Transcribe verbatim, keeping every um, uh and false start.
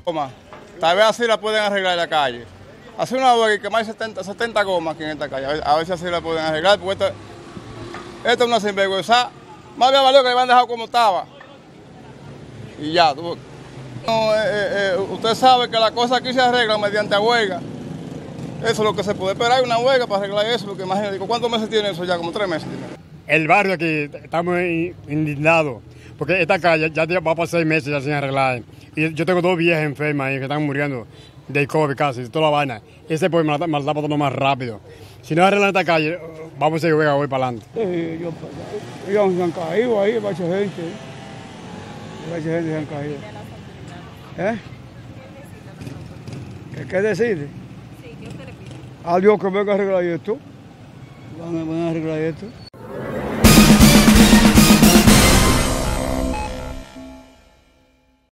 Tal vez así la pueden arreglar en la calle. Hacer una huelga y quemar setenta, setenta gomas aquí en esta calle. A ver, a ver si así la pueden arreglar, porque esto, esto es una sinvergüenza. Más bien valió que le habían dejado como estaba. Y ya. Tú, no, eh, eh, usted sabe que las cosas aquí se arreglan mediante huelga. Eso es lo que se puede esperar, una huelga para arreglar eso. Porque imagínate, ¿cuántos meses tiene eso ya? Como tres meses tiene. El barrio aquí, estamos indignados. Porque esta calle ya va para seis meses ya sin arreglar. Y yo tengo dos viejas enfermas ahí que están muriendo del COVID casi, toda la vaina. Ese pues me la, me la está pasando más rápido. Si no arreglan esta calle, vamos a seguir hoy para adelante. Sí, ellos, ellos se han caído ahí, mucha gente. Mucha gente se han caído. ¿Eh? ¿Qué, qué decide? Sí, ¿qué usted le pide? A Dios que venga a arreglar esto. Van a, van a arreglar esto.